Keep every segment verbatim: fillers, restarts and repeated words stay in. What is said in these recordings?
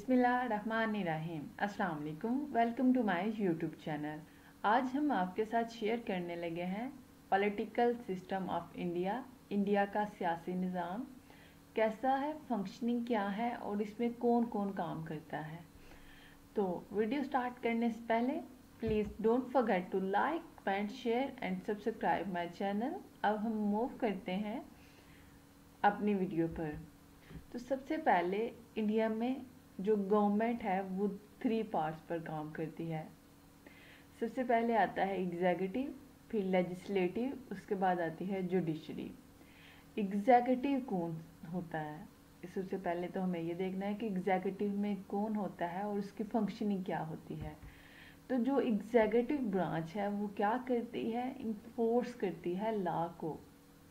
बिस्मिल्लाहिर्रहमानिर्रहीम। अस्सलाम वालेकुम। Welcome to my YouTube channel. आज हम आपके साथ शेयर करने लगे हैं political system of India. India का सियासी निज़ाम कैसा है, फंक्शनिंग क्या है और इसमें कौन कौन काम करता है। तो वीडियो स्टार्ट करने से पहले please don't forget to like, comment, share and subscribe my channel. अब हम मूव करते हैं अपनी वीडियो पर। तो सबसे पहले इंडिया में जो गवर्नमेंट है वो थ्री पार्ट्स पर काम करती है। सबसे पहले आता है एग्जीक्यूटिव, फिर लेजिस्लेटिव, उसके बाद आती है जुडिशरी। एग्जीक्यूटिव कौन होता है, सबसे पहले तो हमें ये देखना है कि एग्जीक्यूटिव में कौन होता है और उसकी फंक्शनिंग क्या होती है। तो जो एग्जीक्यूटिव ब्रांच है वो क्या करती है, इन्फोर्स करती है लॉ को।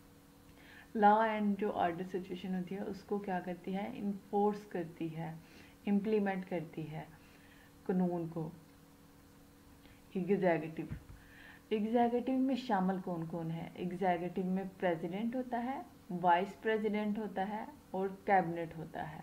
लॉ एंड जो ऑर्डर सिचुएशन होती है उसको क्या करती है, इन्फोर्स करती है, इम्प्लीमेंट करती है कानून को। एग्जीक्यूटिव एग्जीक्यूटिव में शामिल कौन कौन है। एग्जीक्यूटिव में प्रेसिडेंट होता है, वाइस प्रेसिडेंट होता है और कैबिनेट होता है।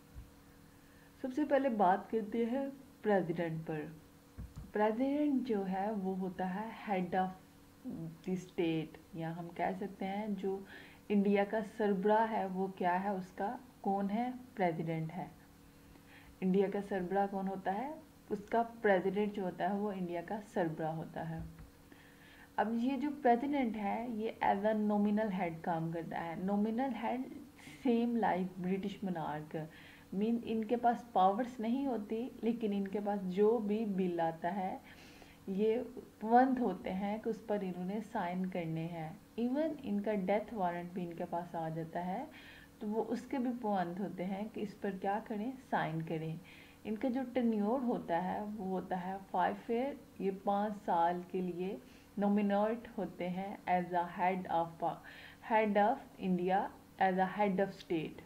सबसे पहले बात करते हैं प्रेसिडेंट पर। प्रेसिडेंट जो है वो होता है हेड ऑफ द स्टेट, या हम कह सकते हैं जो इंडिया का सरबराह है वो क्या है, उसका कौन है, प्रेसिडेंट है। इंडिया का सरबराह कौन होता है, उसका प्रेसिडेंट जो होता है वो इंडिया का सरबराह होता है। अब ये जो प्रेसिडेंट है ये एज अ नॉमिनल हेड काम करता है। Nominal head same like British monarch, mean इनके पास पावर्स नहीं होती, लेकिन इनके पास जो भी बिल आता है ये तुरंत होते हैं कि उस पर इन्होंने साइन करने हैं। इवन इनका डेथ वारंट भी इनके पास आ जाता है तो वो उसके भी पाबंद होते हैं कि इस पर क्या करें, साइन करें। इनका जो टेन्योर होता है वो होता है फाइव ईयर, ये पाँच साल के लिए नॉमिनेट होते हैं as a head of head of India, as a head of state.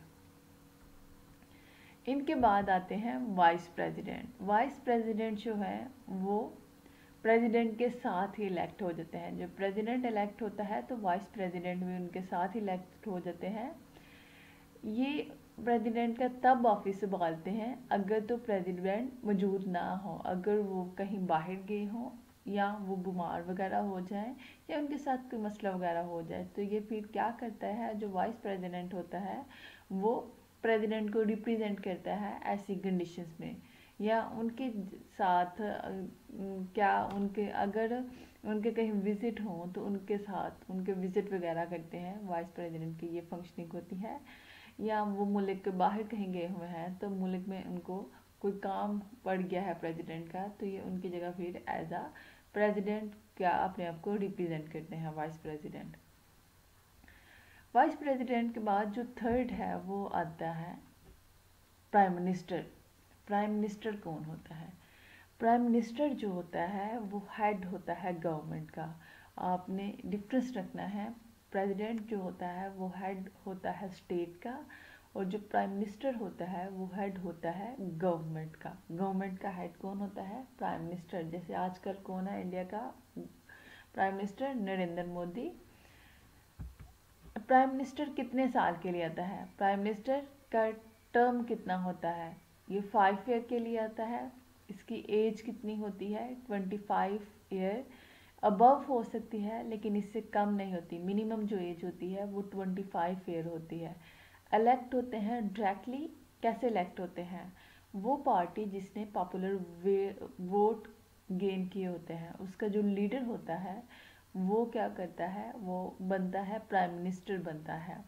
इनके बाद आते हैं वाइस प्रेसिडेंट। वाइस प्रेसिडेंट जो है वो प्रेसिडेंट के साथ ही इलेक्ट हो जाते हैं। जब प्रेसिडेंट इलेक्ट होता है तो वाइस प्रेसिडेंट भी उनके साथ ही इलेक्ट हो जाते हैं। ये प्रेसिडेंट का तब ऑफिस संभालते हैं अगर तो प्रेसिडेंट मौजूद ना हो, अगर वो कहीं बाहर गए हों या वो बीमार वगैरह हो जाए या उनके साथ कोई मसला वगैरह हो जाए, तो ये फिर क्या करता है, जो वाइस प्रेसिडेंट होता है वो प्रेसिडेंट को रिप्रेजेंट करता है ऐसी कंडीशंस में, या उनके साथ क्या उनके अगर उनके कहीं विजिट हों तो उनके साथ उनके विजिट वगैरह करते हैं। वाइस प्रेसिडेंट की ये फंक्शनिंग होती है। या वो मुल्क के बाहर कहीं गए हुए हैं तो मुल्क में उनको कोई काम पड़ गया है प्रेसिडेंट का, तो ये उनकी जगह फिर एज आ प्रेसिडेंट क्या अपने आप को रिप्रेजेंट करते हैं वाइस प्रेसिडेंट। वाइस प्रेसिडेंट के बाद जो थर्ड है वो आता है प्राइम मिनिस्टर। प्राइम मिनिस्टर कौन होता है, प्राइम मिनिस्टर जो होता है वो हेड होता है गवर्नमेंट का। आपने डिफरेंस रखना है, प्रेसिडेंट जो होता है वो हेड होता है स्टेट का और जो प्राइम मिनिस्टर होता है वो हेड होता है गवर्नमेंट का। गवर्नमेंट का हेड कौन होता है, प्राइम मिनिस्टर। जैसे आजकल कौन है इंडिया का prime minister, Narendra Modi. Prime minister कितने साल के लिए आता है, प्राइम मिनिस्टर का टर्म कितना होता है, ये फाइव ईयर के लिए आता है। इसकी एज कितनी होती है, ट्वेंटी फाइव ईयर। अबव हो सकती है लेकिन इससे कम नहीं होती। मिनिमम जो एज होती है वो ट्वेंटी फाइव ईयर होती है। इलेक्ट होते हैं डायरेक्टली। कैसे इलेक्ट होते हैं, वो पार्टी जिसने पॉपुलर वोट गेन किए होते हैं उसका जो लीडर होता है वो क्या करता है, वो बनता है प्राइम मिनिस्टर बनता है।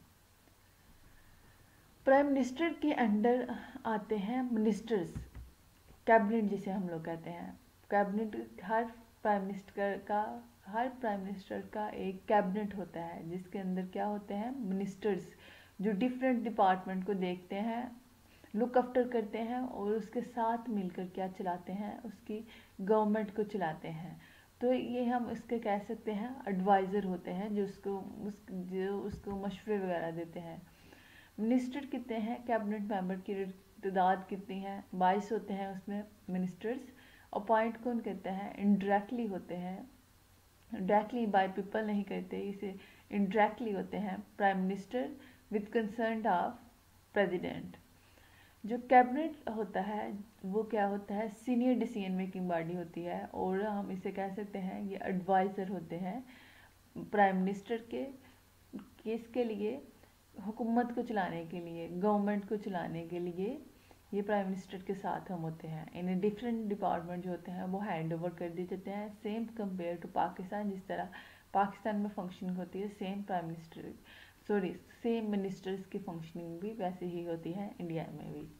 प्राइम मिनिस्टर के अंडर आते हैं मिनिस्टर्स, कैबिनेट जिसे हम लोग कहते हैं। कैबिनेट हर प्राइम मिनिस्टर का हर प्राइम मिनिस्टर का एक कैबिनेट होता है जिसके अंदर क्या होते हैं, मिनिस्टर्स, जो डिफरेंट डिपार्टमेंट को देखते हैं, लुक आफ्टर करते हैं और उसके साथ मिलकर क्या चलाते हैं, उसकी गवर्नमेंट को चलाते हैं। तो ये हम इसके कह सकते हैं एडवाइज़र होते हैं जो उसको उस जो उसको मशवरे वगैरह देते हैं। मिनिस्टर कितने हैं, कैबिनेट मेंबर की तादाद कितनी है, बाईस होते हैं उसमें मिनिस्टर्स। अपॉइंट कौन करते हैं, इनडायरेक्टली होते हैं, डायरेक्टली बाय पीपल नहीं करते, इसे इनडायरेक्टली होते हैं prime minister with concern of president. जो कैबिनेट होता है वो क्या होता है, सीनियर डिसीजन मेकिंग बॉडी होती है, और हम इसे कह सकते हैं ये एडवाइज़र होते हैं प्राइम मिनिस्टर के केस के लिए, हुकूमत को चलाने के लिए, गवर्नमेंट को चलाने के लिए ये प्राइम मिनिस्टर के साथ हम होते हैं। इन्हें डिफरेंट डिपार्टमेंट जो होते हैं वो हैंड ओवर कर दिए जाते हैं, सेम कंपेयर टू पाकिस्तान। जिस तरह पाकिस्तान में फंक्शनिंग होती है same prime minister sorry same ministers की फंक्शनिंग भी वैसे ही होती है इंडिया में भी।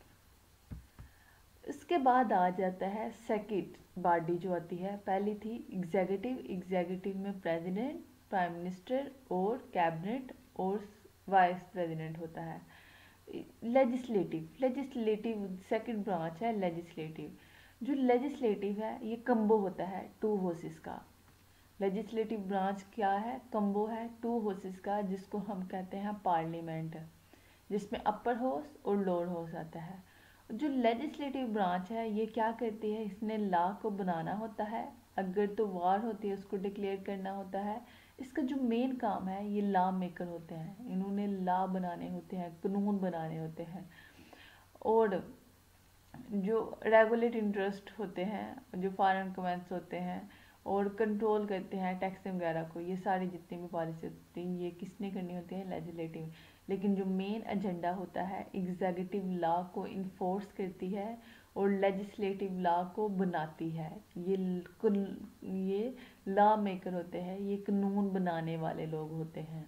इसके बाद आ जाता है सेकंड बॉडी जो आती है, पहली थी एग्जीक्यूटिव। एग्जीक्यूटिव में प्रेसिडेंट, प्राइम मिनिस्टर और कैबिनेट और वाइस प्रेसिडेंट होता है। लेजिस्लेटिव लेजिस्लेटिव सेकंड ब्रांच है लेजिस्लेटिव। जो लेजिस्लेटिव है ये कम्बो होता है टू हाउसेस का। लेजिस्लेटिव ब्रांच क्या है, कम्बो है टू हाउसेस का, जिसको हम कहते हैं पार्लियामेंट, जिसमें अपर हाउस और लोअर हाउस आता है। जो लेजिस्लेटिव ब्रांच है ये क्या करती है, इसने लॉ को बनाना होता है, अगर तो वार होती है उसको डिक्लेयर करना होता है। इसका जो मेन काम है ये लॉ मेकर होते हैं, इन्होंने लॉ बनाने होते हैं, कानून बनाने होते हैं। और जो रेगुलेट इंटरेस्ट होते हैं, जो फॉरेन कमेंट्स होते हैं और कंट्रोल करते हैं टैक्स वगैरह को, ये सारी जितनी भी पॉलिसी होती हैं ये किसने करनी होती है, लेजिस्लेटिव। लेकिन जो मेन एजेंडा होता है एग्जीक्यूटिव लॉ को इन्फोर्स करती है और लेजिस्लेटिव लॉ को बनाती है। ये ये लॉ मेकर होते हैं, ये कानून बनाने वाले लोग होते हैं।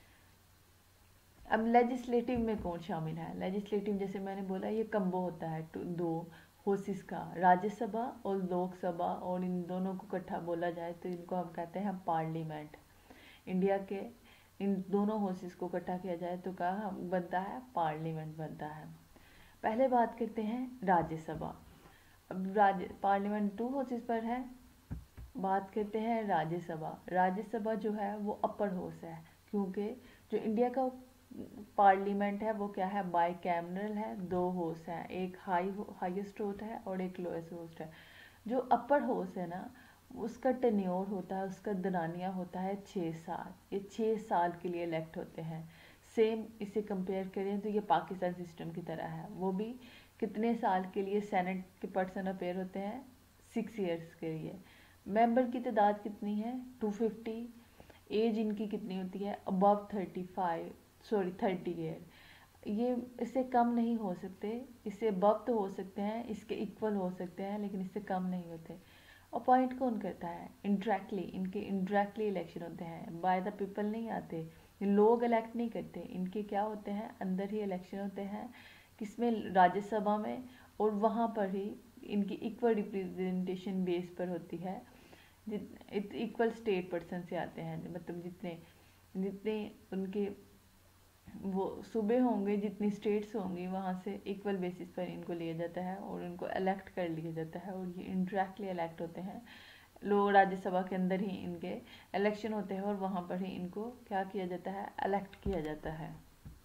अब लेजिस्लेटिव में कौन शामिल है, लेजिस्लेटिव जैसे मैंने बोला ये कम्बो होता है दो हाउसेस का, राज्यसभा और लोकसभा, और इन दोनों को इकट्ठा बोला जाए तो इनको हम कहते हैं पार्लियामेंट। इंडिया के इन दोनों हाउसेस को इकट्ठा किया जाए तो क्या बनता है, पार्लियामेंट बनता है। पहले बात करते हैं राज्यसभा। अब राज्य पार्लियामेंट टू हाउसेस पर है, बात करते हैं राज्यसभा। राज्यसभा जो है वो अपर हाउस है, क्योंकि जो इंडिया का पार्लियामेंट है वो क्या है, बाई कैमरल है, दो हाउस है, एक हाई हाईएस्ट हाउस है और एक लोएस्ट हाउस है। जो अपर हाउस है ना उसका टेन्योर होता है, उसका दरानिया होता है छः साल। ये छः साल के लिए इलेक्ट होते हैं। सेम इसे कंपेयर करें तो ये पाकिस्तान सिस्टम की तरह है, वो भी कितने साल के लिए सेनेट के पर्सन अपेयर होते हैं, सिक्स इयर्स के लिए। मेंबर की तादाद कितनी है, टू फिफ्टी। एज इनकी कितनी होती है, above thirty five sorry thirty year. ये इससे कम नहीं हो सकते, इससे अबव तो हो सकते हैं, इसके इक्वल हो सकते हैं, लेकिन इससे कम नहीं होते। अपॉइंट कौन करता है, इंडायरेक्टली, इनके इंडायरेक्टली इलेक्शन होते हैं, बाय द पीपल नहीं आते, लोग इलेक्ट नहीं करते, इनके क्या होते हैं अंदर ही इलेक्शन होते हैं, किसमें, राज्यसभा में, और वहाँ पर ही इनकी इक्वल रिप्रेजेंटेशन बेस पर होती है। इक्वल स्टेट पर्सन से आते हैं, मतलब जितने जितने उनके वो सूबे होंगे, जितनी स्टेट्स होंगी वहाँ से इक्वल बेसिस पर इनको लिया जाता है और इनको इलेक्ट कर लिया जाता है, और ये इंडायरेक्टली इलेक्ट होते हैं। लोग राज्यसभा के अंदर ही इनके इलेक्शन होते हैं और वहाँ पर ही इनको क्या किया जाता है, इलेक्ट किया जाता है।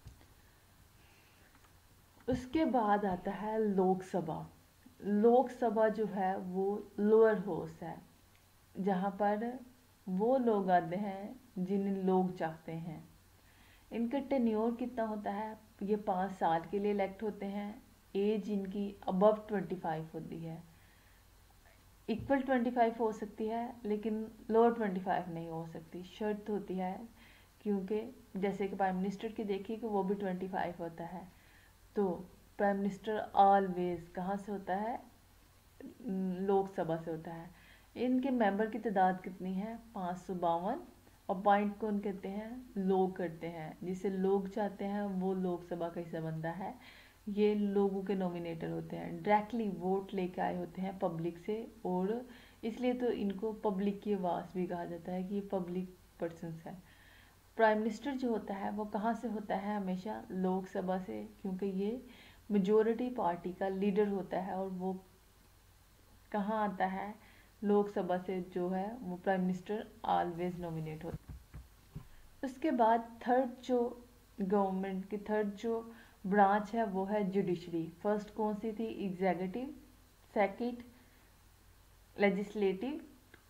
उसके बाद आता है लोकसभा। लोकसभा जो है वो लोअर हाउस है, जहाँ पर वो लोग आते हैं जिन्हें लोग चाहते हैं। इनका टेन्योर कितना होता है, ये पाँच साल के लिए इलेक्ट होते हैं। एज इनकी अबव ट्वेंटी फाइव होती है, इक्वल ट्वेंटी फाइव हो सकती है लेकिन लोअर ट्वेंटी फाइव नहीं हो सकती, शर्त होती है, क्योंकि जैसे कि प्राइम मिनिस्टर की देखिए कि वो भी ट्वेंटी फाइव होता है। तो प्राइम मिनिस्टर ऑलवेज कहाँ से होता है, लोकसभा से होता है। इनके मेंबर की तादाद कितनी है, पाँच सौ बावन। अपॉइंट कौन करते हैं, लोग करते हैं, जिसे लोग चाहते हैं वो लोकसभा का हिस्सा बनता है। ये लोगों के नॉमिनेटर होते हैं, डायरेक्टली वोट लेके आए होते हैं पब्लिक से, और इसलिए तो इनको पब्लिक की आवाज़ भी कहा जाता है कि ये पब्लिक पर्सनस है। प्राइम मिनिस्टर जो होता है वो कहाँ से होता है, हमेशा लोकसभा से, क्योंकि ये मेजोरिटी पार्टी का लीडर होता है, और वो कहाँ आता है, लोकसभा से जो है वो प्राइम मिनिस्टर ऑलवेज नॉमिनेट होता है। उसके बाद थर्ड जो गवर्नमेंट की थर्ड जो ब्रांच है वो है जुडिशरी। फर्स्ट कौन सी थी, एग्जीक्यूटिव, सेकंड लेजिस्लेटिव।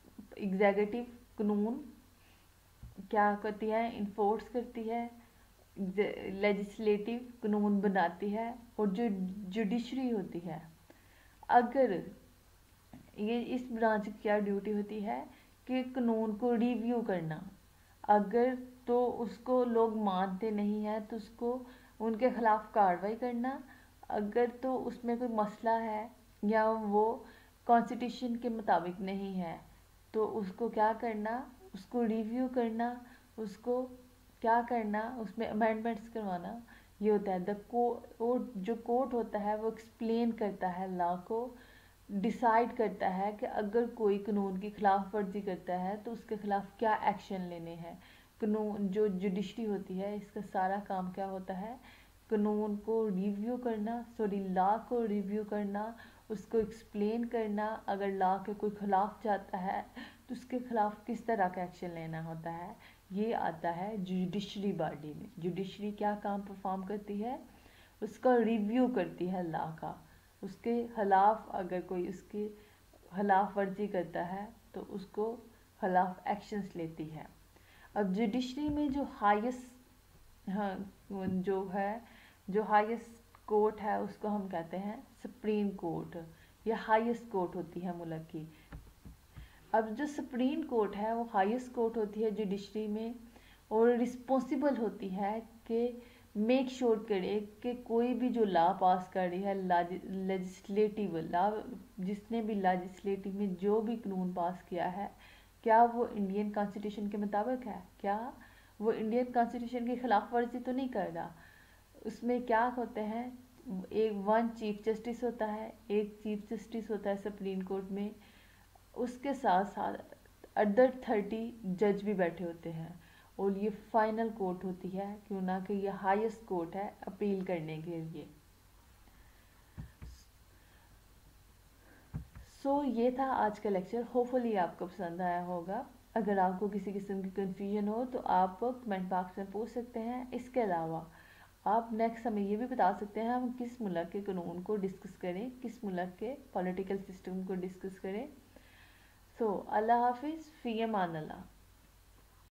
एग्जीक्यूटिव कानून क्या करती है, इन्फोर्स करती है, लेजिस्लेटिव कानून बनाती है, और जो जुडिशरी होती है, अगर ये इस ब्रांच की क्या ड्यूटी होती है कि कानून को रिव्यू करना, अगर तो उसको लोग मानते नहीं हैं तो उसको उनके खिलाफ कार्रवाई करना, अगर तो उसमें कोई मसला है या वो कॉन्स्टिट्यूशन के मुताबिक नहीं है तो उसको क्या करना, उसको रिव्यू करना, उसको क्या करना, उसमें अमेंडमेंट्स करवाना, ये होता है द कोर्ट। जो कोर्ट होता है वो एक्सप्लेन करता है लॉ को, डिसाइड करता है कि अगर कोई कानून की खिलाफ वर्जी करता है तो उसके खिलाफ क्या एक्शन लेने हैं। कानून जो जुडिशरी होती है इसका सारा काम क्या होता है, कानून को रिव्यू करना, सॉरी लॉ को रिव्यू करना, उसको एक्सप्लेन करना, अगर लॉ के कोई खिलाफ जाता है तो उसके खिलाफ किस तरह का एक्शन लेना होता है, ये आता है जुडिशरी बॉडी में। जुडिशरी क्या काम परफॉर्म करती है, उसका रिव्यू करती है लॉ का, उसके खिलाफ अगर कोई उसके खिलाफ वर्जी करता है तो उसको खिलाफ एक्शंस लेती है। अब जुडिशरी में जो हाईएस्ट, हाँ, जो है जो हाईएस्ट कोर्ट है उसको हम कहते हैं सुप्रीम कोर्ट, या हाईएस्ट कोर्ट होती है मुल्क की। अब जो सुप्रीम कोर्ट है वो हाईएस्ट कोर्ट होती है जुडिशरी में, और रिस्पॉन्सिबल होती है कि मेक श्योर करे कि कोई भी जो लॉ पास कर रही है, लेजिस्लेटिव लॉ, जिसने भी लेजिस्लेटिव में जो भी कानून पास किया है, क्या वो इंडियन कॉन्स्टिट्यूशन के मुताबिक है, क्या वो इंडियन कॉन्स्टिट्यूशन की खिलाफ वर्जी तो नहीं कर रहा। उसमें क्या होते हैं, एक वन चीफ जस्टिस होता है, एक चीफ जस्टिस होता है सुप्रीम कोर्ट में, उसके साथ साथ अदर थर्टी जज भी बैठे होते हैं, और ये फाइनल कोर्ट होती है, क्यों ना कि ये हाईएस्ट कोर्ट है अपील करने के लिए। सो so, ये था आज का लेक्चर, होपफुली आपको पसंद आया होगा। अगर आपको किसी किस्म की कन्फ्यूजन हो तो आप कमेंट बॉक्स में पूछ सकते हैं। इसके अलावा आप नेक्स्ट हमें ये भी बता सकते हैं हम किस मुल्क के कानून को डिस्कस करें, किस मुल्क के पॉलिटिकल सिस्टम को डिस्कस करें। सो अल्लाह हाफिज़, फ़ी अमान अल्लाह।